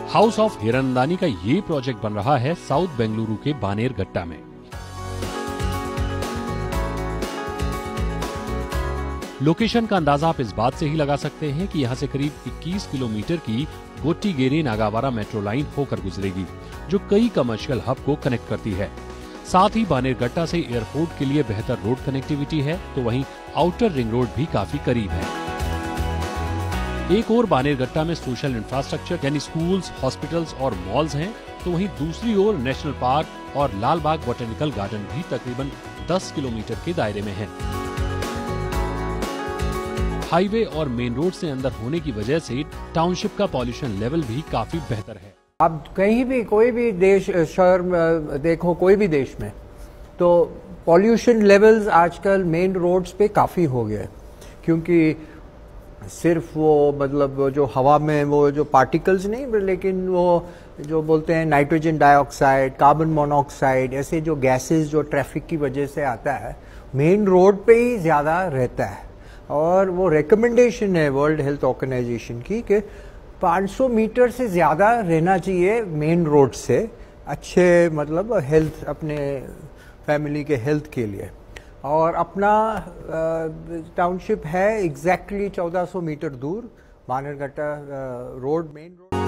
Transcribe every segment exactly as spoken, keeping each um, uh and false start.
House of Hiranandani का ये project बन रहा है साउथ बेंगलुरु के बानेरघट्टा में। लोकेशन का अंदाजा आप इस बात से ही लगा सकते हैं कि यहाँ से करीब इक्कीस किलोमीटर की गोट्टीगेरे नागावारा मेट्रो लाइन होकर गुजरेगी, जो कई कमर्शियल हब को कनेक्ट करती है। साथ ही बानेरघट्टा से एयरपोर्ट के लिए बेहतर रोड कनेक्टिविटी है, तो वहीं आउटर रिंग रोड भी काफी करीब है। एक और बानेरघट्टा में सोशल इंफ्रास्ट्रक्चर यानी स्कूल्स, हॉस्पिटल्स और मॉल्स हैं, तो वहीं दूसरी ओर नेशनल पार्क और लाल बाग बोटेनिकल गार्डन भी तकरीबन दस किलोमीटर के दायरे में है। हाईवे और मेन रोड से अंदर होने की वजह से टाउनशिप का पॉल्यूशन लेवल भी काफी बेहतर है। अब कहीं भी कोई भी देश शहर में देखो, कोई भी देश में, तो पॉल्यूशन लेवल्स आजकल मेन रोड्स पे काफ़ी हो गए, क्योंकि सिर्फ वो मतलब जो हवा में वो जो पार्टिकल्स नहीं, लेकिन वो जो बोलते हैं नाइट्रोजन डाइऑक्साइड, कार्बन मोनोऑक्साइड, ऐसे जो गैसेस जो ट्रैफिक की वजह से आता है, मेन रोड पे ही ज़्यादा रहता है। और वो रिकमेंडेशन है वर्ल्ड हेल्थ ऑर्गेनाइजेशन की कि पाँच सौ मीटर से ज़्यादा रहना चाहिए मेन रोड से, अच्छे मतलब हेल्थ, अपने फैमिली के हेल्थ के लिए। और अपना टाउनशिप है एग्जैक्टली चौदह सौ मीटर दूर, Bannerghatta road, main road.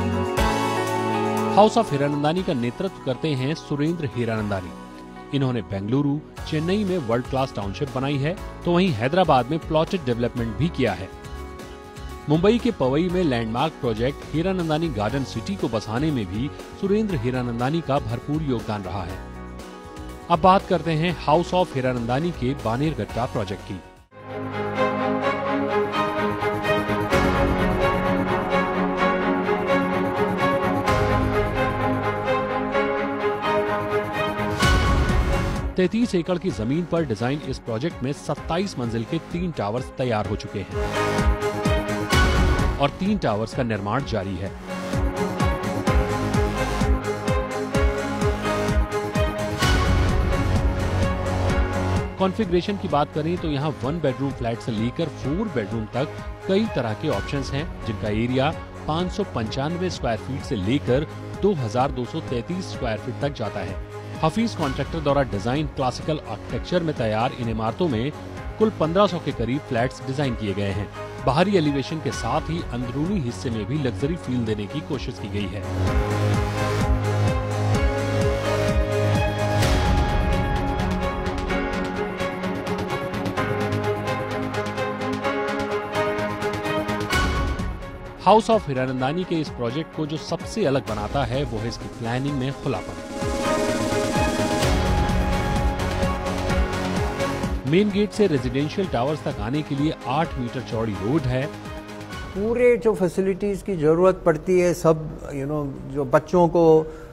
House of Hiranandani का नेतृत्व करते हैं सुरेंद्र हिरानंदानी। इन्होंने बेंगलुरु, चेन्नई में वर्ल्ड क्लास टाउनशिप बनाई है, तो वहीं हैदराबाद में प्लॉटेड डेवलपमेंट भी किया है। मुंबई के पवई में landmark project Hiranandani garden city को बसाने में भी सुरेंद्र हिरानंदानी का भरपूर योगदान रहा है। अब बात करते हैं हाउस ऑफ हिरानंदानी के बानेरघट्टा प्रोजेक्ट की। तैंतीस एकड़ की जमीन पर डिजाइन इस प्रोजेक्ट में सत्ताईस मंजिल के तीन टावर्स तैयार हो चुके हैं और तीन टावर्स का निर्माण जारी है। कॉन्फ़िगरेशन की बात करें तो यहाँ वन बेडरूम फ्लैट से लेकर फोर बेडरूम तक कई तरह के ऑप्शंस हैं, जिनका एरिया पाँच सौ पंचानवे स्क्वायर फीट से लेकर दो हजार दो सौ तैंतीस स्क्वायर फीट तक जाता है। हफीज कॉन्ट्रैक्टर द्वारा डिजाइन क्लासिकल आर्किटेक्चर में तैयार इन इमारतों में कुल पंद्रह सौ के करीब फ्लैट्स डिजाइन किए गए हैं। बाहरी एलिवेशन के साथ ही अंदरूनी हिस्से में भी लग्जरी फील देने की कोशिश की गई है। हाउस ऑफ हिरानंदानी के इस प्रोजेक्ट को जो सबसे अलग बनाता है वो है इसकी प्लानिंग में खुलापन। मेन गेट से रेजिडेंशियल टावर्स तक आने के लिए आठ मीटर चौड़ी रोड है। पूरे जो फैसिलिटीज की जरूरत पड़ती है, सब यू नो जो बच्चों को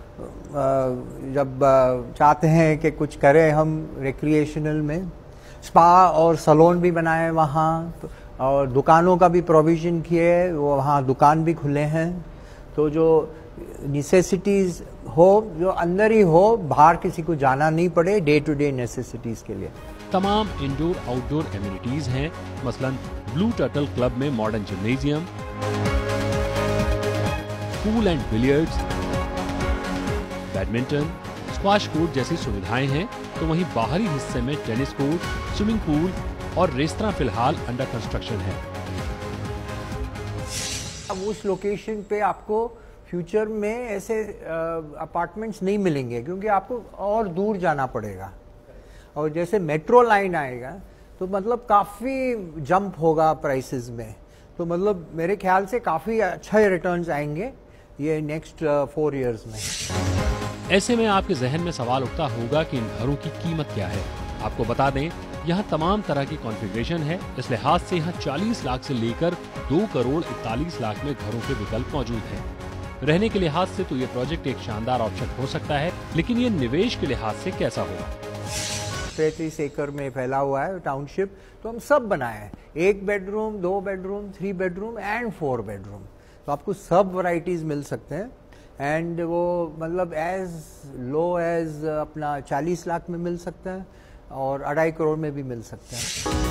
जब चाहते हैं कि कुछ करें हम रिक्रिएशनल में, स्पा और सैलून भी बनाए वहाँ, और दुकानों का भी प्रोविजन किए, वो वहाँ दुकान भी खुले हैं। तो जो नेसेसिटीज हो जो अंदर ही हो, बाहर किसी को जाना नहीं पड़े डे टू डे नेसेसिटीज के लिए। तमाम इंडोर आउटडोर एमिनिटीज हैं, मसलन ब्लू टर्टल क्लब में modern gymnasium, pool and billiards, badminton, squash court जैसी सुविधाएं हैं, तो वहीं बाहरी हिस्से में टेनिस कोर्ट, स्विमिंग पूल और रेस्तरां फिलहाल अंडर कंस्ट्रक्शन है। अब उस लोकेशन पे आपको फ्यूचर में ऐसे अपार्टमेंट्स नहीं मिलेंगे, क्योंकि आपको और दूर जाना पड़ेगा। और जैसे मेट्रो लाइन आएगा तो मतलब काफ़ी जंप होगा प्राइसेस में, तो मतलब मेरे ख्याल से काफ़ी अच्छे रिटर्न्स आएंगे ये नेक्स्ट फोर इयर्स में। ऐसे में आपके जहन में सवाल उठता होगा कि इन घरों की कीमत क्या है। आपको बता दें, यहाँ तमाम तरह की कॉन्फ़िगरेशन है। इस लिहाज से यहाँ चालीस लाख से लेकर दो करोड़ इकतालीस लाख में घरों के विकल्प मौजूद हैं। रहने के लिहाज से तो ये प्रोजेक्ट एक शानदार ऑप्शन हो सकता है, लेकिन ये निवेश के लिहाज से कैसा होगा? तैंतीस एकड़ में फैला हुआ है टाउनशिप, तो हम सब बनाए हैं, एक बेडरूम, दो bedroom, three bedroom and four bedroom, तो आपको सब वैरायटीज मिल सकते हैं। एंड वो मतलब एज लो एज अपना चालीस लाख में मिल सकता है और अढ़ाई करोड़ में भी मिल सकता है।